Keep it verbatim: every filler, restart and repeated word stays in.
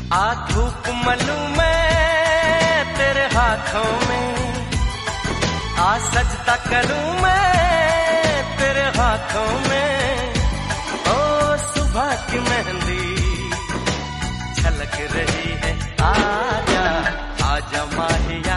आ धूप मलूं मैं तेरे हाथों में, आ सजदा करूं मैं तेरे हाथों में। ओ सुबह की मेहंदी छलक रही है, आजा आजा माहिया।